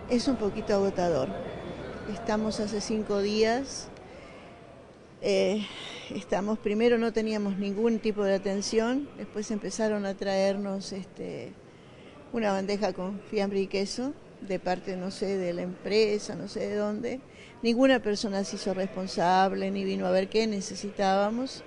Es un poquito agotador. Estamos hace 5 días. Primero no teníamos ningún tipo de atención, después empezaron a traernos una bandeja con fiambre y queso de parte, no sé, de la empresa, no sé de dónde. Ninguna persona se hizo responsable ni vino a ver qué necesitábamos.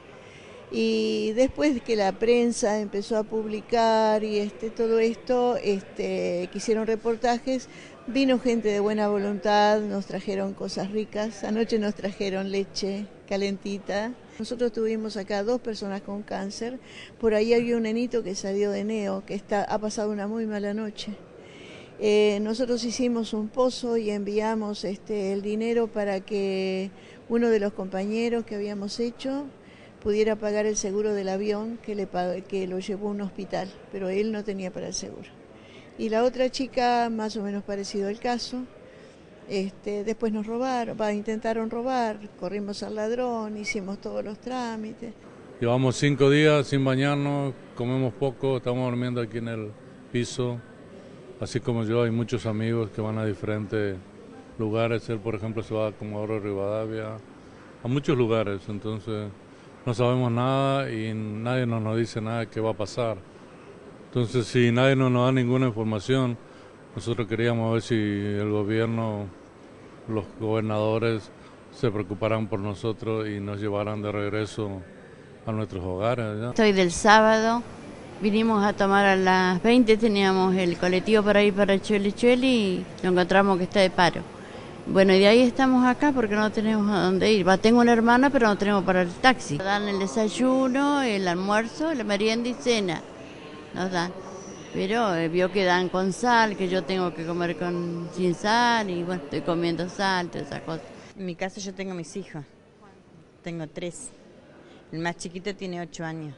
Y después que la prensa empezó a publicar y todo esto, que hicieron reportajes, vino gente de buena voluntad, nos trajeron cosas ricas. Anoche nos trajeron leche calentita. Nosotros tuvimos acá 2 personas con cáncer. Por ahí había un nenito que salió de neo, que ha pasado una muy mala noche. Nosotros hicimos un pozo y enviamos el dinero para que uno de los compañeros que habíamos hecho pudiera pagar el seguro del avión que lo llevó a un hospital, pero él no tenía para el seguro. Y la otra chica, más o menos parecido el caso, después nos robaron, intentaron robar, corrimos al ladrón, hicimos todos los trámites. Llevamos 5 días sin bañarnos, comemos poco, estamos durmiendo aquí en el piso. Así como yo, hay muchos amigos que van a diferentes lugares. Él, por ejemplo, se va a Comodoro Rivadavia, a muchos lugares. Entonces, no sabemos nada y nadie nos dice nada que va a pasar. Entonces, si nadie nos da ninguna información, nosotros queríamos ver si el gobierno, los gobernadores, se preocuparan por nosotros y nos llevaran de regreso a nuestros hogares, ¿ya? Estoy del sábado. Vinimos a tomar a las 20, teníamos el colectivo para ir para Chueli y lo encontramos que está de paro. Bueno, y de ahí estamos acá porque no tenemos a dónde ir. Tengo una hermana, pero no tenemos para el taxi. Dan el desayuno, el almuerzo, la merienda y cena. Nos dan. Pero vio que dan con sal, que yo tengo que comer sin sal y bueno, estoy comiendo sal, todas esas cosas. En mi casa yo tengo mis hijos. Tengo 3. El más chiquito tiene 8 años.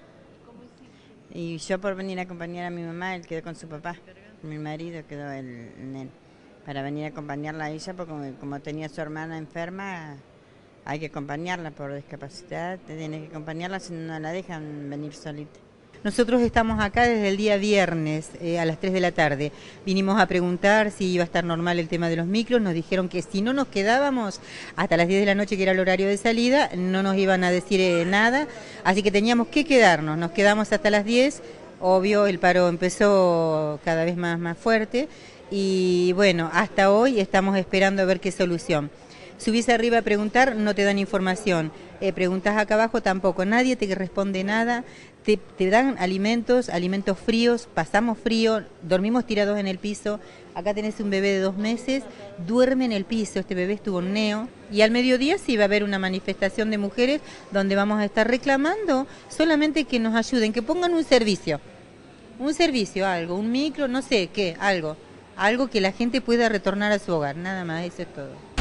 Y yo por venir a acompañar a mi mamá, él quedó con su papá. Mi marido quedó el nene. Para venir a acompañarla a ella, porque como tenía su hermana enferma, hay que acompañarla por discapacidad. Tiene que acompañarla, si no la dejan venir solita. Nosotros estamos acá desde el día viernes a las 3 de la tarde. Vinimos a preguntar si iba a estar normal el tema de los micros. Nos dijeron que si no nos quedábamos hasta las 10 de la noche, que era el horario de salida, no nos iban a decir nada. Así que teníamos que quedarnos. Nos quedamos hasta las 10. Obvio, el paro empezó cada vez más fuerte. Y bueno, hasta hoy estamos esperando a ver qué solución. Subís arriba a preguntar, no te dan información. Preguntás acá abajo, tampoco. Nadie te responde nada. Te dan alimentos fríos, pasamos frío, dormimos tirados en el piso. Acá tenés un bebé de 2 meses, duerme en el piso, este bebé estuvo en neo. Y al mediodía sí va a haber una manifestación de mujeres donde vamos a estar reclamando solamente que nos ayuden, que pongan un servicio, algo, un micro, no sé qué, algo que la gente pueda retornar a su hogar, nada más, eso es todo.